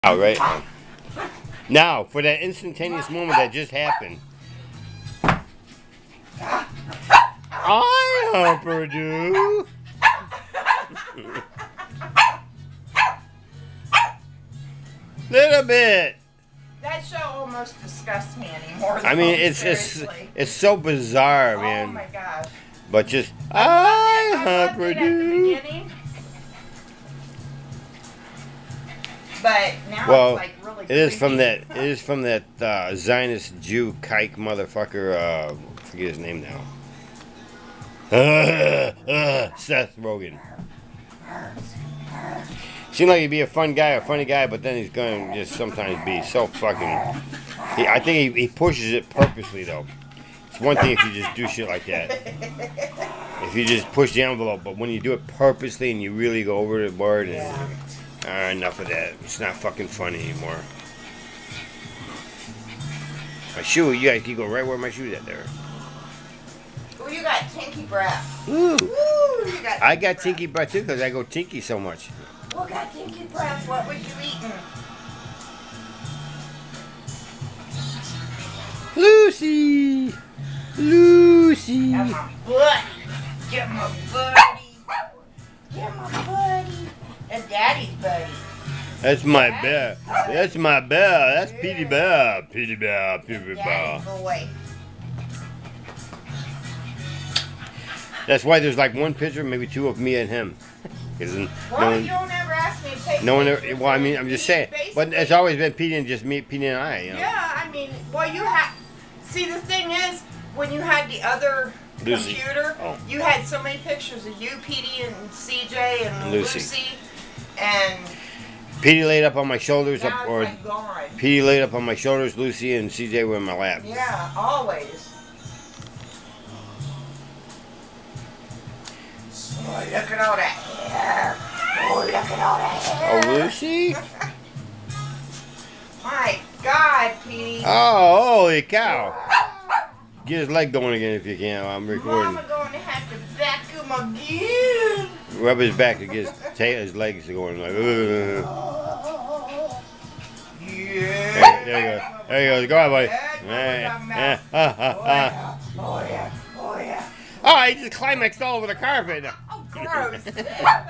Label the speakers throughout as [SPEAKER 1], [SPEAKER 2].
[SPEAKER 1] All right. Now, for that instantaneous moment that just happened. I hope her do. Little bit.
[SPEAKER 2] That show almost disgusts me anymore.
[SPEAKER 1] I mean, it's so bizarre, man.
[SPEAKER 2] Oh my gosh.
[SPEAKER 1] But just I hope her
[SPEAKER 2] at the
[SPEAKER 1] do.
[SPEAKER 2] beginning. But now
[SPEAKER 1] Well,
[SPEAKER 2] it's like really
[SPEAKER 1] it is
[SPEAKER 2] creepy.
[SPEAKER 1] from that Zionist Jew kike motherfucker. Forget his name now. Seth Rogen. Seemed like he'd be a funny guy, but then he's going to just sometimes be so fucking. I think he pushes it purposely though. It's one thing if you just do shit like that. If you just push the envelope, but when you do it purposely and you really go over the board and. Enough of that. It's not fucking funny anymore. My shoe, you guys can go right where my shoe's at there.
[SPEAKER 2] Ooh, you got tinky breath.
[SPEAKER 1] Ooh.
[SPEAKER 2] Ooh, you got
[SPEAKER 1] I got tinky breath too because I go tinky so much.
[SPEAKER 2] Well, got tinky breath. What would you eating?
[SPEAKER 1] Lucy! Lucy!
[SPEAKER 2] Get my buddy. Get my buddy. Get my buddy. That's Daddy's buddy.
[SPEAKER 1] That's my bear. That's my bear. That's Petey Bear. Petey Bear. Petey Bear.
[SPEAKER 2] Daddy's boy.
[SPEAKER 1] That's why there's like one picture, maybe two of me and him.
[SPEAKER 2] Well, you don't ever ask me to take
[SPEAKER 1] no one
[SPEAKER 2] pictures.
[SPEAKER 1] ever, well, I mean, I'm just saying. But it's always been Petey and just me, Petey and I, you know.
[SPEAKER 2] Yeah, I mean, well, you have. See, the thing is, when you had the other
[SPEAKER 1] Lucy.
[SPEAKER 2] computer, you had so many pictures of you, Petey, and CJ, and Lucy. And
[SPEAKER 1] Petey laid up on my shoulders,
[SPEAKER 2] now
[SPEAKER 1] or
[SPEAKER 2] it's like gone.
[SPEAKER 1] Petey laid up on my shoulders, Lucy and CJ were in my lap.
[SPEAKER 2] Yeah, always. Oh, look at all that hair. Oh, look at all that hair.
[SPEAKER 1] Oh, Lucy?
[SPEAKER 2] My God, Petey.
[SPEAKER 1] Oh, holy cow. Get his leg going again if you can. I'm recording.
[SPEAKER 2] Mama going to have to vacuum again.
[SPEAKER 1] Rub his back to get his legs going like.
[SPEAKER 2] Yeah.
[SPEAKER 1] There you go. There you go. Go on, buddy.
[SPEAKER 2] Oh, yeah. Oh, yeah.
[SPEAKER 1] Oh, he just climaxed all over the carpet.
[SPEAKER 2] Oh, gross. Look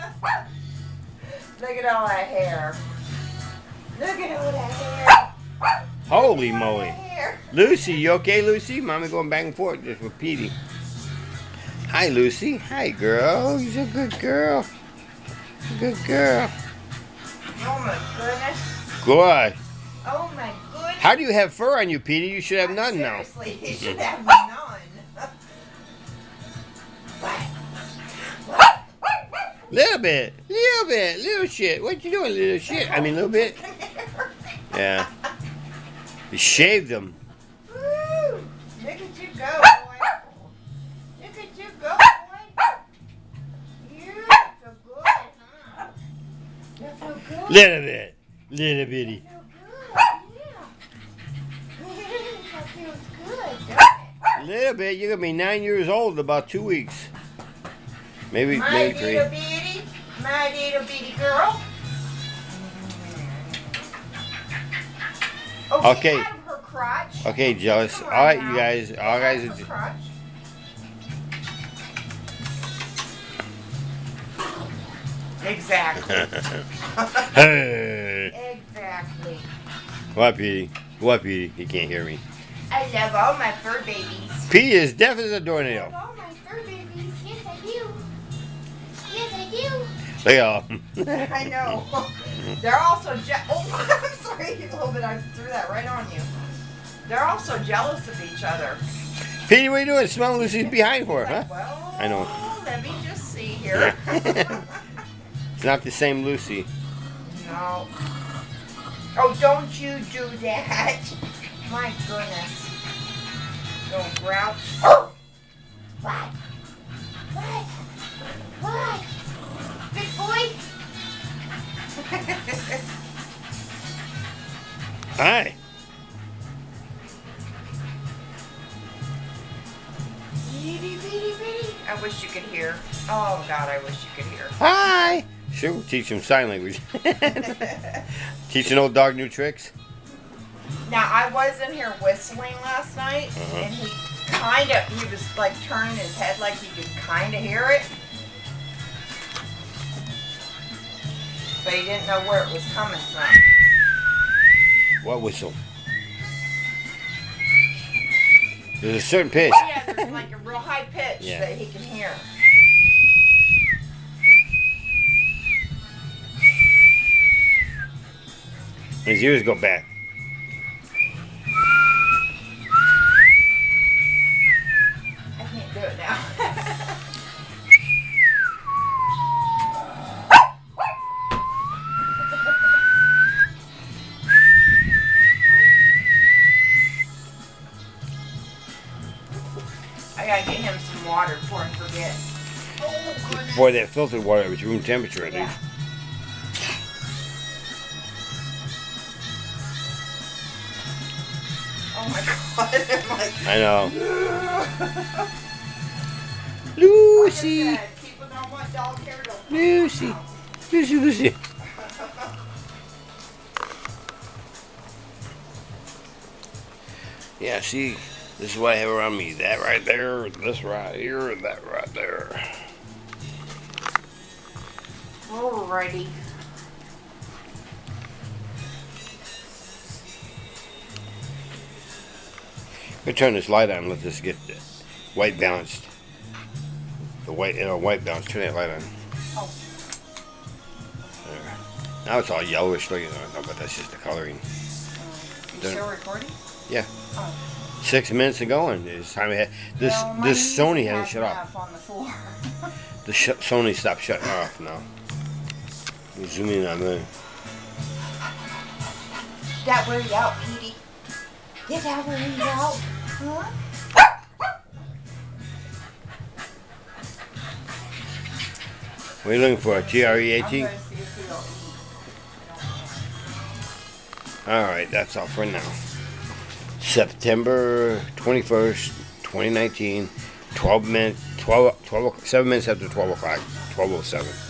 [SPEAKER 2] at all that hair. Look at all that hair.
[SPEAKER 1] Holy moly. Lucy, you okay, Lucy? Mommy going back and forth just with Petey. Hi, Lucy. Hi, girl. You're a good girl. Good girl.
[SPEAKER 2] Oh, my goodness.
[SPEAKER 1] Good.
[SPEAKER 2] Oh, my goodness.
[SPEAKER 1] How do you have fur on you, Petey? You should have none now.
[SPEAKER 2] Seriously, you should have none.
[SPEAKER 1] Little bit, little shit. What you doing, little shit? I mean, little bit. Yeah. You shaved them.
[SPEAKER 2] Woo! Look at you go, boy. Look at you go, boy. You feel good, huh? You feel good?
[SPEAKER 1] Little bit, little bitty.
[SPEAKER 2] You feel good, yeah. That feels good, doesn't it?
[SPEAKER 1] Little bit. You're gonna be 9 years old in about 2 weeks. Maybe 3.
[SPEAKER 2] My little bitty girl. Oh,
[SPEAKER 1] Okay.
[SPEAKER 2] She had her crotch.
[SPEAKER 1] Okay, jealous.
[SPEAKER 2] Come on
[SPEAKER 1] All right,
[SPEAKER 2] now.
[SPEAKER 1] you guys. All guys.
[SPEAKER 2] Her crotch. Exactly.
[SPEAKER 1] Hey.
[SPEAKER 2] Exactly.
[SPEAKER 1] What, Petey? What, Petey? He can't hear me.
[SPEAKER 2] I love all my fur babies.
[SPEAKER 1] Petey is deaf as a
[SPEAKER 2] I
[SPEAKER 1] doornail.
[SPEAKER 2] love all my fur babies. Yes, I do. Yes, I do.
[SPEAKER 1] Look at
[SPEAKER 2] I know. They're also oh, I'm sorry, a little bit. I threw that right on you. They're also jealous of each other.
[SPEAKER 1] Petey, what are you doing? Smelling Lucy's behind for, huh?
[SPEAKER 2] Like, well,
[SPEAKER 1] I know.
[SPEAKER 2] Let me just see here.
[SPEAKER 1] It's not the same Lucy.
[SPEAKER 2] No. Oh, don't you do that. My goodness. Little grouch. What? What? What? Big boy?
[SPEAKER 1] Hi.
[SPEAKER 2] Bitty, bitty, bitty. I wish you could hear. Oh, God, I wish you could hear.
[SPEAKER 1] Hi. Sure, we'll teach him sign language. Teach an old dog new tricks.
[SPEAKER 2] Now, I was in here whistling last night, and he was like turning his head like he could kind of hear it. But he didn't know where it was coming from.
[SPEAKER 1] What whistle? There's a certain pitch.
[SPEAKER 2] Yeah, there's like a real high pitch that he can hear.
[SPEAKER 1] His ears go back.
[SPEAKER 2] I can't do it now. I gotta get him some water before I forget. Oh, goodness.
[SPEAKER 1] Boy, that filtered water was room temperature at least.
[SPEAKER 2] Oh my God! I'm like,
[SPEAKER 1] I know. Lucy.
[SPEAKER 2] like I said, people don't want dog hair to
[SPEAKER 1] Lucy. Lucy, Lucy. Yeah, see, this is what I have around me. That right there, this right here, and that right there.
[SPEAKER 2] Alrighty.
[SPEAKER 1] I'm gonna turn this light on and let this get white balanced. The white, white balance. Turn that light on.
[SPEAKER 2] Oh.
[SPEAKER 1] There. Now it's all yellowish looking. No, but that's just the coloring.
[SPEAKER 2] You still recording?
[SPEAKER 1] Yeah.
[SPEAKER 2] Oh.
[SPEAKER 1] 6 minutes to go, and it's time we had this.
[SPEAKER 2] Well,
[SPEAKER 1] This Sony hasn't shut off.
[SPEAKER 2] On the floor.
[SPEAKER 1] The Sony stopped shutting off now. Let me zoom in on that.
[SPEAKER 2] That wear you out, Petey. Did that wear you out? Huh?
[SPEAKER 1] What are you looking for? A TREAT?
[SPEAKER 2] I'm gonna see if he'll eat.
[SPEAKER 1] Alright, that's all for now. September 21st, 2019, 7 minutes after 12 o'clock, 12:07.